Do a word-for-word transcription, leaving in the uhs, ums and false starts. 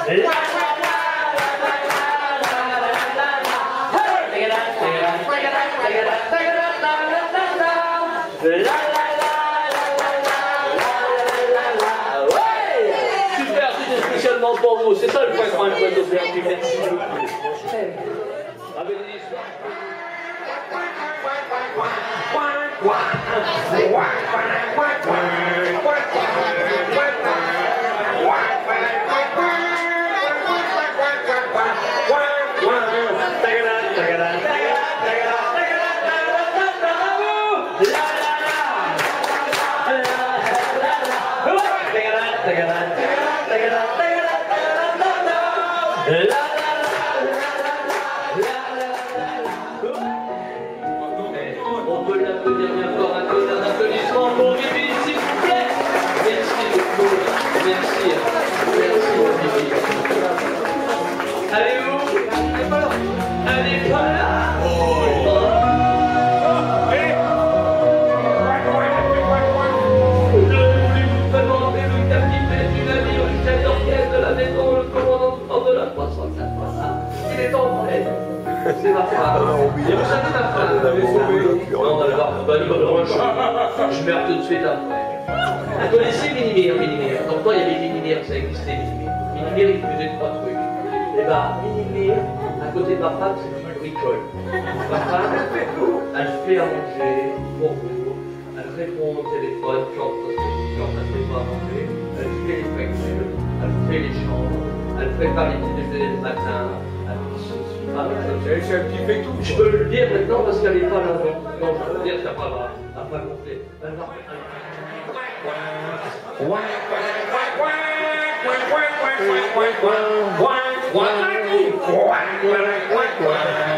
Super, c'était spécialement pour vous. C'est ça le point point point de faire. Merci beaucoup. On peut l'applaudir bien fort, un peu d'applaudissement pour Merville, s'il vous plaît. Merci beaucoup. Merci. Merci, Merville. Allez-vous? Elle n'est pas là. C'est ma femme. Et vous savez ma femme. Non, d'accord. Bah, je meurs tout de suite après. Vous connaissez Minimir, Minimir. Dans le temps, il y avait Minimir, ça existait, Minimir. Minimir, il faisait trois trucs. Et bah, Minimir, à côté de ma femme, c'est une bricole. Ma femme, elle fait à manger pour vous. Elle répond au téléphone quand elle ne fait pas à manger. Elle fait les factures. Elle fait les chambres. Elle prépare les petits déjeuners le matin. Ah, c'est un petit fait tout. Je peux le dire maintenant parce qu'elle n'est pas là. Non, non, je peux le dire, ça va pas. Ça va pas gonfler. Elle va. Ouais, ouais, ouais, ouais, ouais, ouais, ouais, ouais, ouais, ouais, ouais, ouais, ouais, ouais,